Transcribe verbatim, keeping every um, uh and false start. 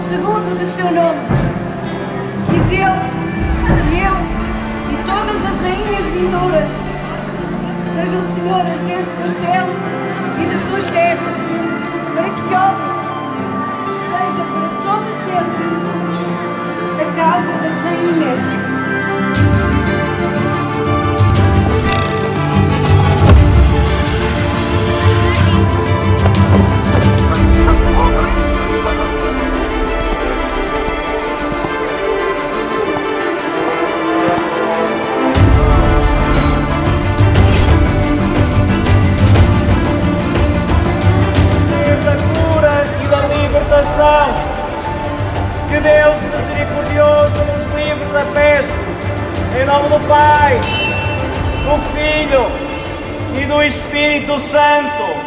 segundo do seu nome. Quis ele, e eu, e todas as rainhas vindouras, sejam senhoras deste castelo e de suas terras, para que homens seja para todo sempre a casa das rainhas. Que Deus misericordioso nos livre da peste, em nome do Pai, do Filho e do Espírito Santo.